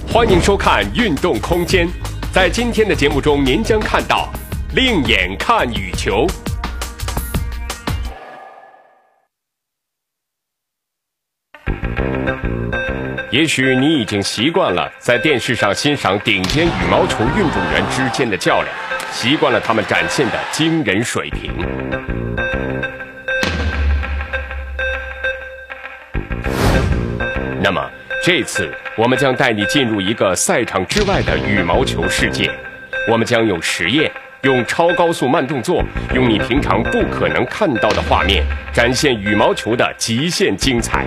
欢迎收看《运动空间》。在今天的节目中，您将看到另眼看羽球。也许你已经习惯了在电视上欣赏顶尖羽毛球运动员之间的较量，习惯了他们展现的惊人水平。那么这次我们将带你进入一个赛场之外的羽毛球世界，我们将用实验，用超高速慢动作，用你平常不可能看到的画面，展现羽毛球的极限精彩。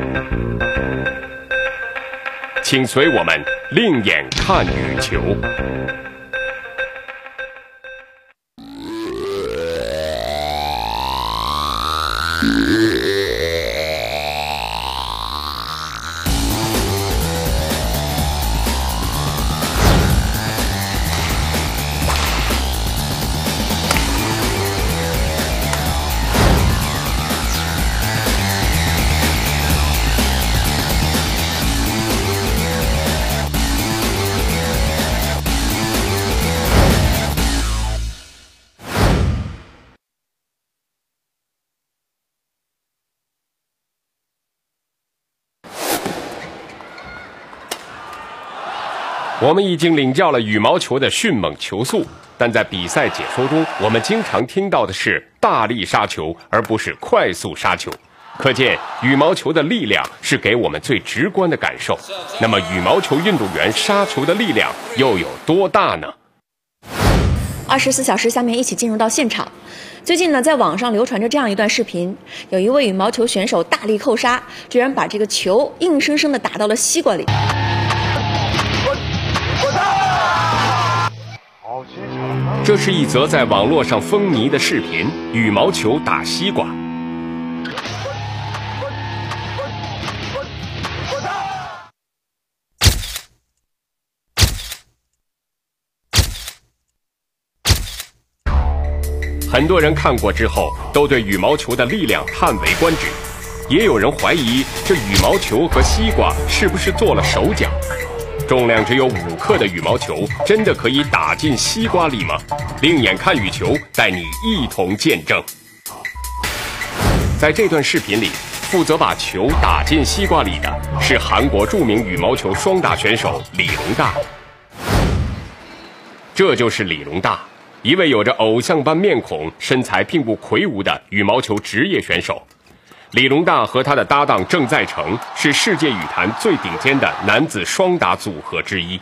请随我们另眼看羽球。我们已经领教了羽毛球的迅猛球速，但在比赛解说中，我们经常听到的是大力杀球，而不是快速杀球。可见羽毛球的力量是给我们最直观的感受。那么羽毛球运动员杀球的力量又有多大呢 ？24小时，下面一起进入到现场。最近呢，在网上流传着这样一段视频，有一位羽毛球选手大力扣杀，居然把这个球硬生生地打到了西瓜里。 这是一则在网络上风靡的视频，羽毛球打西瓜。很多人看过之后，都对羽毛球的力量叹为观止，也有人怀疑这羽毛球和西瓜是不是做了手脚。重量只有5克的羽毛球，真的可以打进西瓜里吗？另眼看羽球，带你一同见证。在这段视频里，负责把球打进西瓜里的是韩国著名羽毛球双打选手李龙大。这就是李龙大，一位有着偶像般面孔、身材并不魁梧的羽毛球职业选手。李龙大和他的搭档郑在成是世界羽坛最顶尖的男子双打组合之一。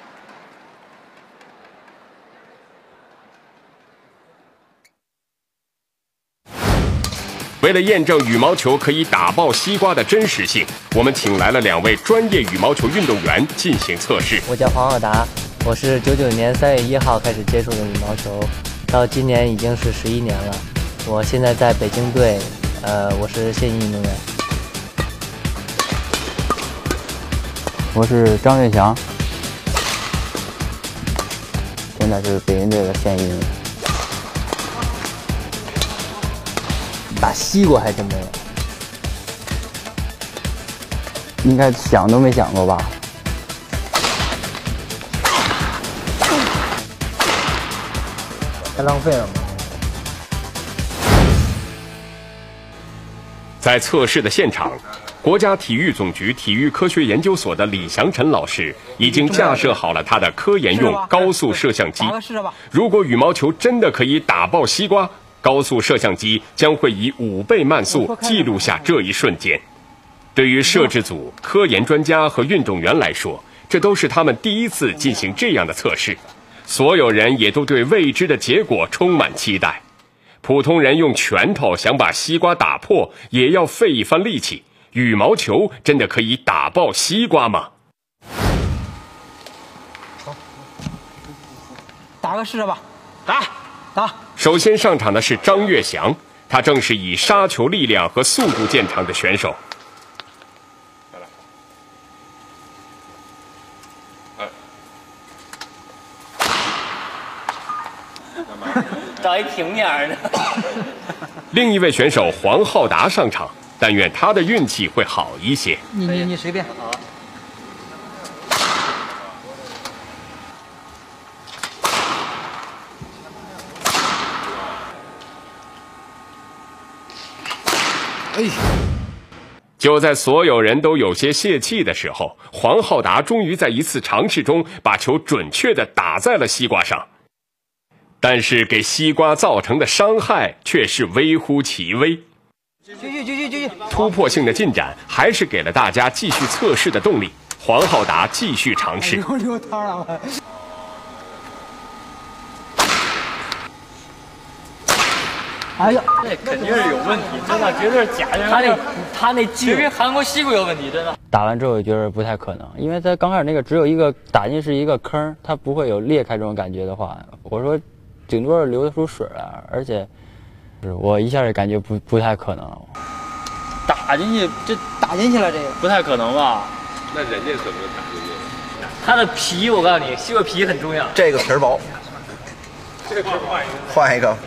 为了验证羽毛球可以打爆西瓜的真实性，我们请来了2位专业羽毛球运动员进行测试。 我叫黄晓达，我是99年3月1号开始接触的羽毛球，到今年已经是11年了。我现在在北京队。我是现役运动员。 我是张岳翔，现在是北京队的现役运动员。 打西瓜还真没有， 应该想都没想过吧？ 太浪费了吗？ 在测试的现场，国家体育总局体育科学研究所的李祥辰老师已经架设好了他的科研用高速摄像机。如果羽毛球真的可以打爆西瓜，高速摄像机将会以5倍慢速记录下这一瞬间。对于摄制组、科研专家和运动员来说，这都是他们第一次进行这样的测试，所有人也都对未知的结果充满期待。普通人用拳头想把西瓜打破，也要费一番力气。羽毛球真的可以打爆西瓜吗？ 打个试试吧，打！ 首先上场的是张岳翔，他正是以杀球力量和速度见长的选手。 找一平面的。 另一位选手黄浩达上场，但愿他的运气会好一些。 你随便。 就在所有人都有些泄气的时候，黄浩达终于在一次尝试中把球准确地打在了西瓜上，但是给西瓜造成的伤害却是微乎其微。突破性的进展还是给了大家继续测试的动力。黄浩达继续尝试。 哎呀， 那肯定是有问题，真的，绝对是假的。他那技术跟韩国西瓜有问题，真的。 打完之后我觉得不太可能，因为他刚开始那个只有一个打进是一个坑，它不会有裂开这种感觉的话，我说顶多是流得出水来，而且我一下就感觉不太可能。 打进去，这打进去了，这个不太可能吧？ 那人家怎么打进去了？ 它的皮，我告诉你，西瓜皮很重要。 这个皮儿薄， 这个皮换一个。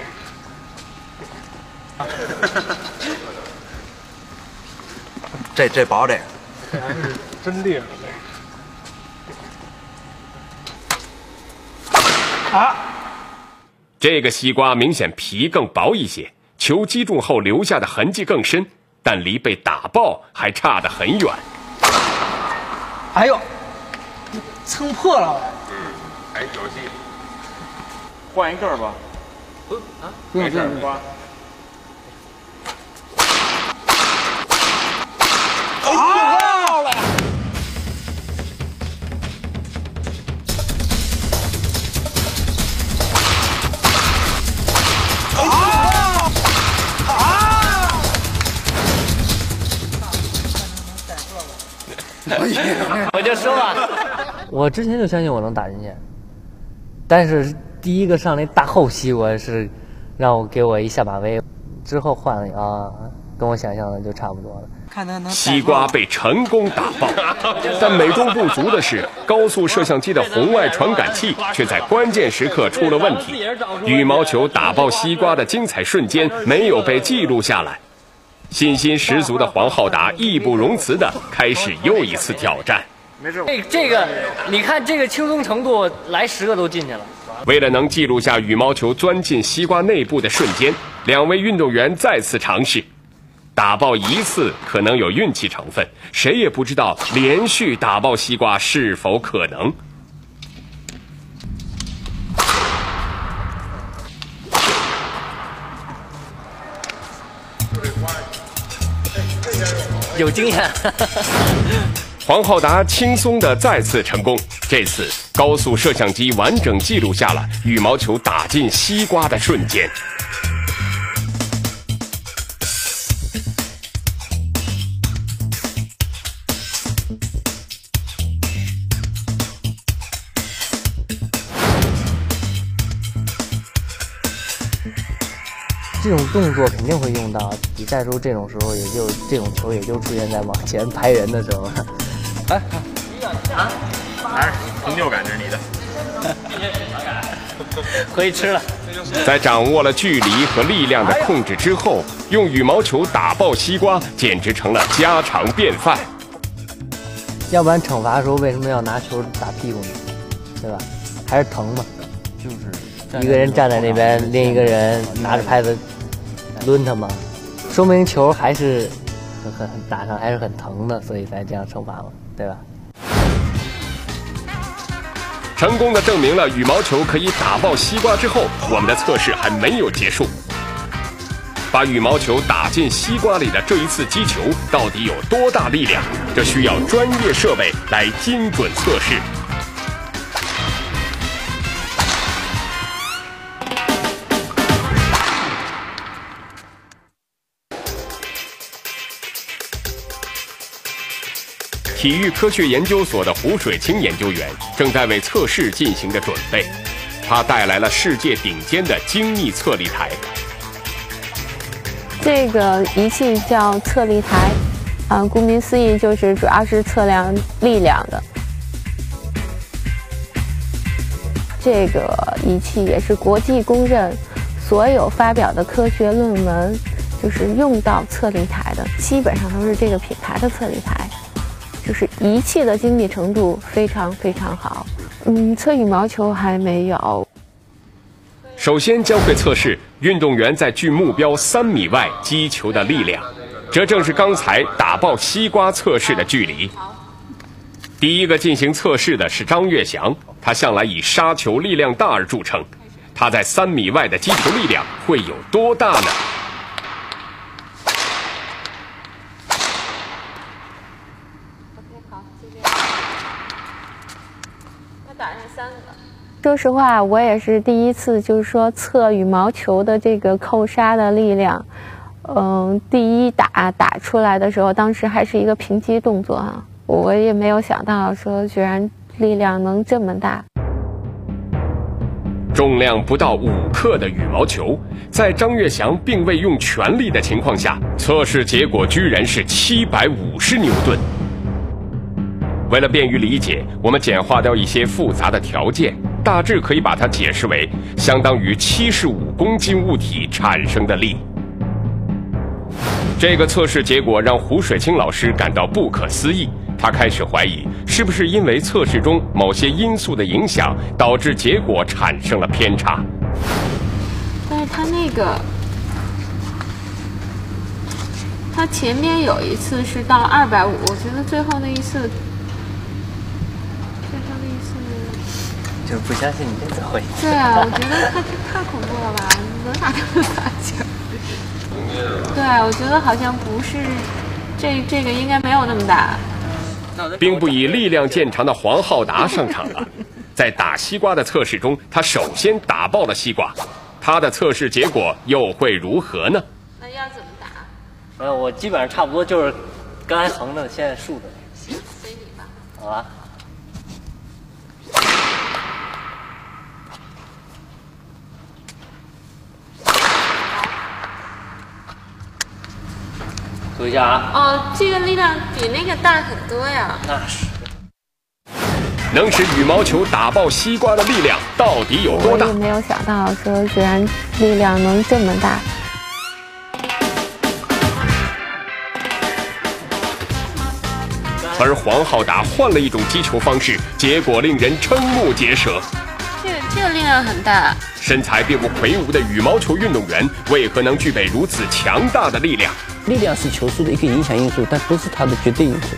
这薄这个， 这还是真裂了。这个西瓜明显皮更薄一些，球击中后留下的痕迹更深，但离被打爆还差得很远。 哎呦，蹭破了。 还有戏。 换一个吧。 不用瓜。 漂亮！ 我就说吧， 我之前就相信我能打进去，但是第一个上那大厚西瓜是让我给我一下马威，之后换了啊，跟我想象的就差不多了。 西瓜被成功打爆，但美中不足的是，高速摄像机的红外传感器却在关键时刻出了问题，羽毛球打爆西瓜的精彩瞬间没有被记录下来。信心十足的黄浩达义不容辞地开始又一次挑战。 这个，你看这个轻松程度，来10个都进去了。 为了能记录下羽毛球钻进西瓜内部的瞬间，两位运动员再次尝试。打爆一次可能有运气成分，谁也不知道连续打爆西瓜是否可能。 有经验。 黄浩达轻松地再次成功，这次高速摄像机完整记录下了羽毛球打进西瓜的瞬间。 这种动作肯定会用到，比赛时候这种时候这种球也就出现在往前排人的时候了。 还是成就感是你的。 回去吃了。 在掌握了距离和力量的控制之后，用羽毛球打爆西瓜简直成了家常便饭。 要不然惩罚的时候为什么要拿球打屁股呢？对吧？还是疼嘛。就是一个人站在那边，另一个人拿着拍子抡他嘛，说明球还是很打上还是很疼的，所以才这样惩罚嘛，对吧？ 成功的证明了羽毛球可以打爆西瓜之后，我们的测试还没有结束。把羽毛球打进西瓜里的这一次击球到底有多大力量？这需要专业设备来精准测试。体育科学研究所的胡水清研究员正在为测试进行着准备，他带来了世界顶尖的精密测力台。 这个仪器叫测力台，顾名思义就是主要是测量力量的。这个仪器也是国际公认，所有发表的科学论文就是用到测力台的，基本上都是这个品牌的测力台。就是仪器的精密程度非常非常好。测羽毛球还没有。 首先将会测试运动员在距目标3米外击球的力量。 这正是刚才打爆西瓜测试的距离。第一个进行测试的是张岳翔，他向来以杀球力量大而著称。他在3米外的击球力量会有多大呢？ 说实话，我也是第一次，就是说测羽毛球的这个扣杀的力量。第一打出来的时候，当时还是一个平击动作啊，我也没有想到说居然力量能这么大。 重量不到5克的羽毛球，在张岳翔并未用全力的情况下，测试结果居然是750牛顿。为了便于理解，我们简化掉一些复杂的条件，大致可以把它解释为相当于75公斤物体产生的力。这个测试结果让胡水清老师感到不可思议，他开始怀疑是不是因为测试中某些因素的影响，导致结果产生了偏差。 但是他前面有一次是到250，我觉得最后那一次就不相信你这次会。 对啊，我觉得他太恐怖了吧，能打这么大球？对，我觉得好像不是，这个应该没有那么大。 兵不以力量见长的黄浩达上场了，在打西瓜的测试中，他首先打爆了西瓜，他的测试结果又会如何呢？ 那要怎么打？ 我基本上差不多就是刚才横的，现在竖的。 随你吧。 好吧。注意一下啊！ 哦，这个力量比那个大很多呀。 那是。 能使羽毛球打爆西瓜的力量到底有多大？ 我也没有想到说居然力量能这么大。 而黄浩达换了一种击球方式，结果令人瞠目结舌。 这个力量很大。 身材并不魁梧的羽毛球运动员，为何能具备如此强大的力量？ 力量是球速的一个影响因素，但不是它的绝对因素。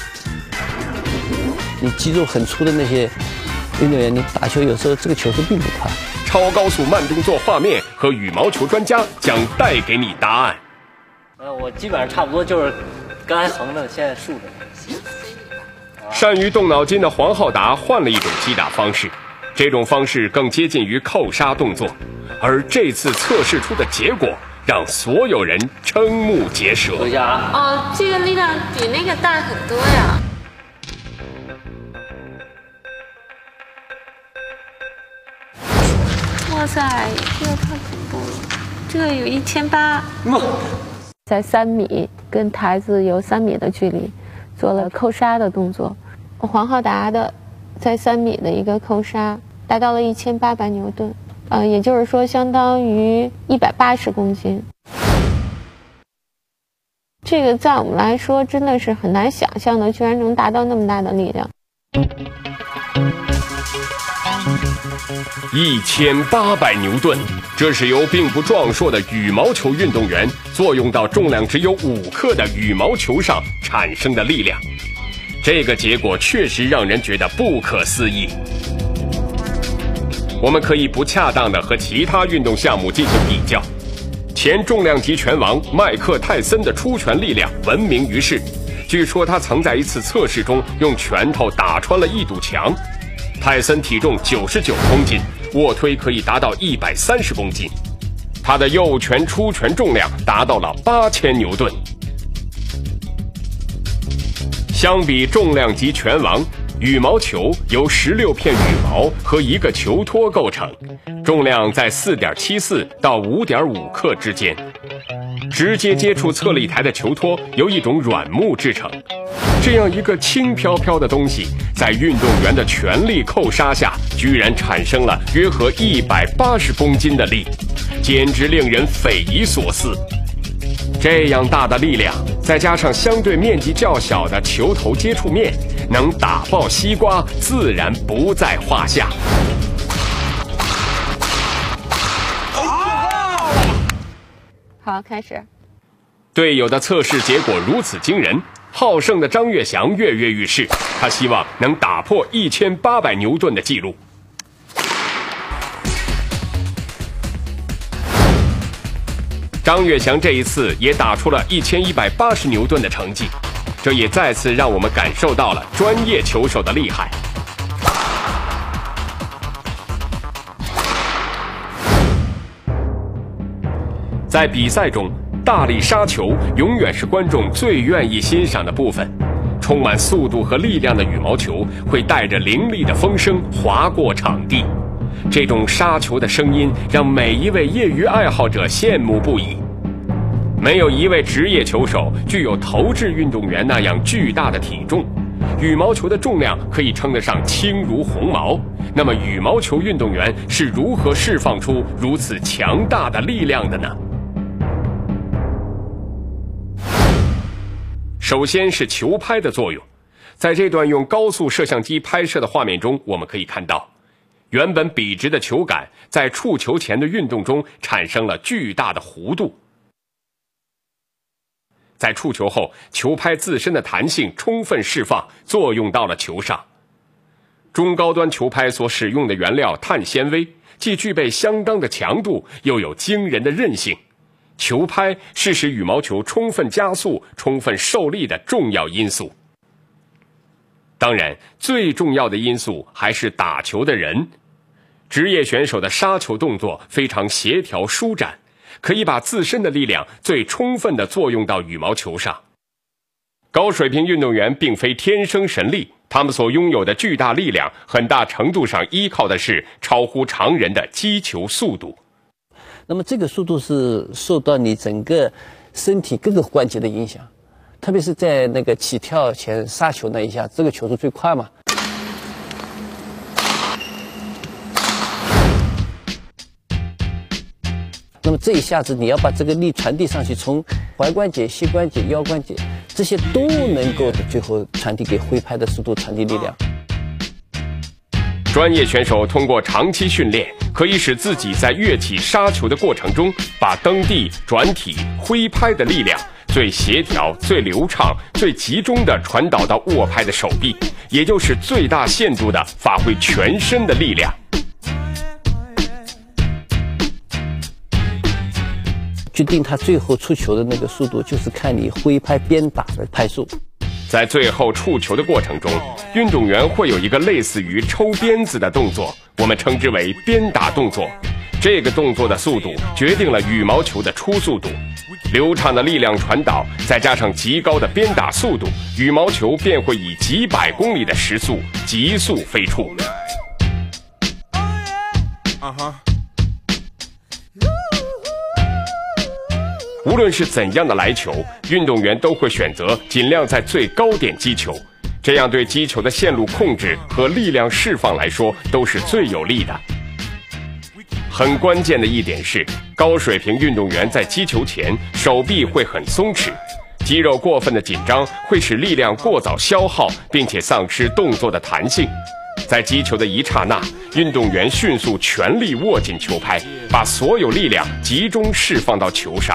你肌肉很粗的那些运动员，你打球有时候这个球速并不快。 超高速慢动作画面和羽毛球专家将带给你答案。 我基本上差不多就是刚才横的，现在竖的。 善于动脑筋的黄浩达换了一种击打方式，这种方式更接近于扣杀动作，而这次测试出的结果让所有人瞠目结舌。 注意一下啊！ 哦，这个力量比那个大很多呀。哇塞，这个太恐怖了，这个有1800。在3米跟台子有3米的距离，做了扣杀的动作。黄浩达的在3米的一个扣杀达到了1800牛顿，也就是说相当于180公斤。这个在我们来说真的是很难想象的，居然能达到那么大的力量。 1800牛顿，这是由并不壮硕的羽毛球运动员作用到重量只有5克的羽毛球上产生的力量。这个结果确实让人觉得不可思议。我们可以不恰当的和其他运动项目进行比较。前重量级拳王麦克泰森的出拳力量闻名于世，据说他曾在一次测试中用拳头打穿了一堵墙。泰森体重99公斤，卧推可以达到130公斤，他的右拳出拳重量达到了8000牛顿。相比重量级拳王，羽毛球由16片羽毛和一个球托构成，重量在4.74到5.5克之间。直接接触测力台的球托由一种软木制成，这样一个轻飘飘的东西，在运动员的全力扣杀下，居然产生了约合180公斤的力，简直令人匪夷所思。这样大的力量，再加上相对面积较小的球头接触面，能打爆西瓜，自然不在话下。 好，开始。 队友的测试结果如此惊人，好胜的张岳翔跃跃欲试，他希望能打破1800牛顿的纪录。张岳翔这一次也打出了1180牛顿的成绩，这也再次让我们感受到了专业球手的厉害。在比赛中，大力杀球永远是观众最愿意欣赏的部分。充满速度和力量的羽毛球会带着凌厉的风声划过场地，这种杀球的声音让每一位业余爱好者羡慕不已。没有一位职业球手具有投掷运动员那样巨大的体重，羽毛球的重量可以称得上轻如鸿毛。那么羽毛球运动员是如何释放出如此强大的力量的呢？首先是球拍的作用。在这段用高速摄像机拍摄的画面中，我们可以看到，原本笔直的球杆在触球前的运动中产生了巨大的弧度。在触球后，球拍自身的弹性充分释放，作用到了球上。中高端球拍所使用的原料碳纤维，既具备相当的强度，又有惊人的韧性。球拍是使羽毛球充分加速、充分受力的重要因素。当然，最重要的因素还是打球的人。职业选手的杀球动作非常协调舒展，可以把自身的力量最充分地作用到羽毛球上。高水平运动员并非天生神力，他们所拥有的巨大力量很大程度上依靠的是超乎常人的击球速度。 那么这个速度是受到你整个身体各个关节的影响，特别是在那个起跳前杀球那一下，这个球速最快嘛。那么这一下子你要把这个力传递上去，从踝关节、膝关节、腰关节这些都能够最后传递给挥拍的速度，传递力量。 专业选手通过长期训练，可以使自己在跃起杀球的过程中，把蹬地、转体、挥拍的力量最协调、最流畅、最集中地传导到握拍的手臂，也就是最大限度地发挥全身的力量。 决定他最后出球的那个速度，就是看你挥拍边打的拍速。 在最后触球的过程中，运动员会有一个类似于抽鞭子的动作，我们称之为鞭打动作。这个动作的速度决定了羽毛球的出速度。流畅的力量传导，再加上极高的鞭打速度，羽毛球便会以几百公里的时速急速飞出。无论是怎样的来球，运动员都会选择尽量在最高点击球，这样对击球的线路控制和力量释放来说都是最有利的。很关键的一点是，高水平运动员在击球前手臂会很松弛，肌肉过分的紧张会使力量过早消耗，并且丧失动作的弹性。在击球的一刹那，运动员迅速全力握紧球拍，把所有力量集中释放到球上。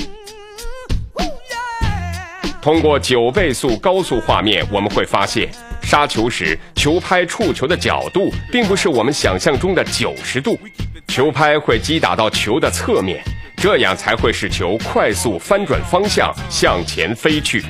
通过9倍速高速画面，我们会发现，杀球时球拍触球的角度并不是我们想象中的90度，球拍会击打到球的侧面，这样才会使球快速翻转方向向前飞去。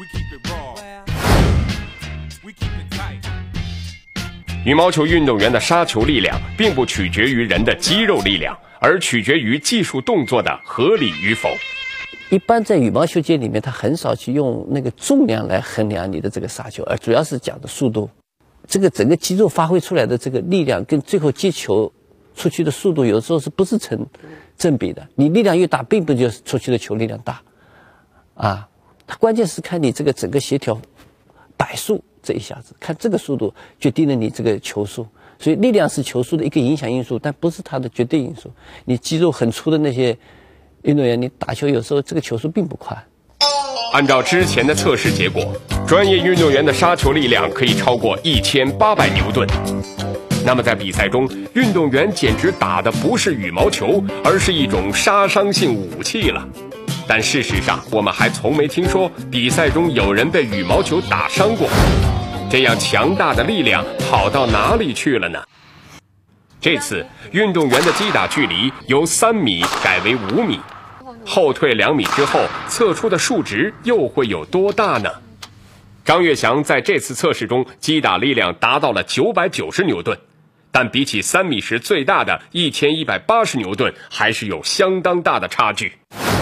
羽毛球运动员的杀球力量并不取决于人的肌肉力量，而取决于技术动作的合理与否。 一般在羽毛球界里面，他很少去用那个重量来衡量你的这个杀球，而主要是讲的速度。这个整个肌肉发挥出来的这个力量跟最后击球出去的速度，有时候是不是成正比的？你力量越大，并不就是出去的球力量大啊。它关键是看你这个整个协调摆速，这一下子看这个速度决定了你这个球速。所以力量是球速的一个影响因素，但不是它的绝对因素。你肌肉很粗的那些运动员，你打球有时候这个球速并不快。 按照之前的测试结果，专业运动员的杀球力量可以超过1800牛顿。那么在比赛中，运动员简直打的不是羽毛球，而是一种杀伤性武器了。 但事实上，我们还从没听说比赛中有人被羽毛球打伤过。这样强大的力量跑到哪里去了呢？这次运动员的击打距离由3米改为5米，后退2米之后，测出的数值又会有多大呢？张岳翔在这次测试中击打力量达到了990牛顿，但比起3米时最大的1180牛顿，还是有相当大的差距。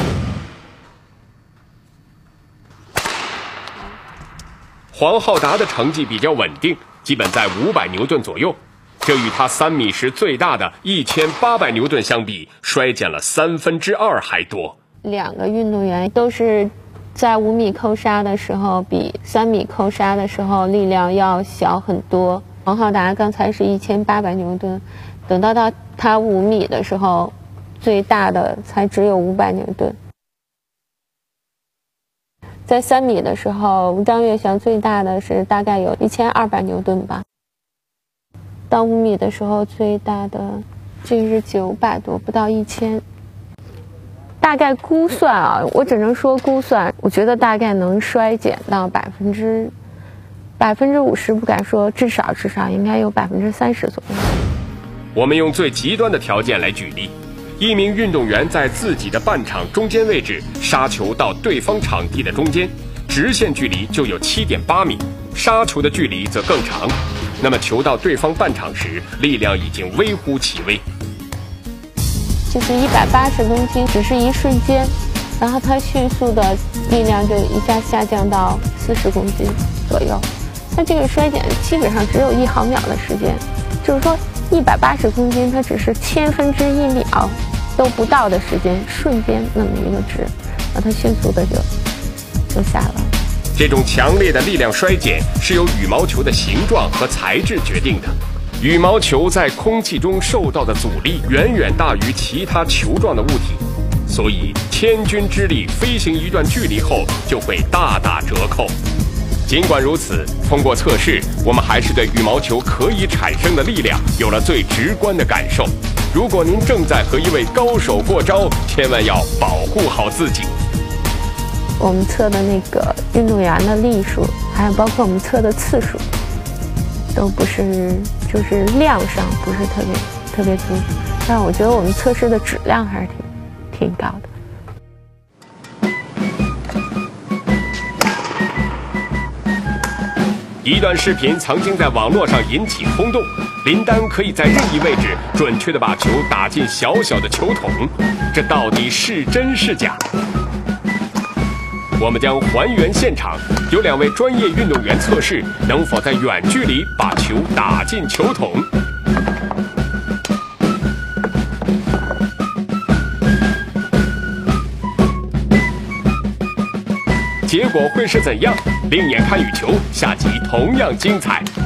黄浩达的成绩比较稳定，基本在500牛顿左右，这与他3米时最大的1800牛顿相比，衰减了2/3还多。 2个运动员都是在5米扣杀的时候比3米扣杀的时候力量要小很多。黄浩达刚才是1800牛顿，等到他5米的时候，最大的才只有500牛顿。在3米的时候，张岳翔最大的是大概有1200牛顿吧。到5米的时候，最大的这是900多，不到1000。大概估算啊，我只能说估算，我觉得大概能衰减到50%，不敢说，至少应该有30%左右。 我们用最极端的条件来举例。一名运动员在自己的半场中间位置杀球到对方场地的中间，直线距离就有7.8米，杀球的距离则更长。那么球到对方半场时，力量已经微乎其微。 就是180公斤，只是一瞬间，然后它迅速的力量就一下下降到40公斤左右。它这个衰减基本上只有1毫秒的时间，就是说180公斤它只是1/10001秒都不到的时间，瞬间那么一个值，然后它迅速的就下来。 这种强烈的力量衰减是由羽毛球的形状和材质决定的。羽毛球在空气中受到的阻力远远大于其他球状的物体，所以千钧之力飞行一段距离后就会大打折扣。尽管如此，通过测试，我们还是对羽毛球可以产生的力量有了最直观的感受。如果您正在和一位高手过招，千万要保护好自己。 我们测的那个运动员的力数，还有包括我们测的次数，都不是，就是量上不是特别足，但我觉得我们测试的质量还是挺高的。 一段视频曾经在网络上引起轰动，林丹可以在任意位置准确地把球打进小小的球桶，这到底是真是假？我们将还原现场，有2位专业运动员测试能否在远距离把球打进球桶。结果会是怎样？另眼看羽球，下集同样精彩。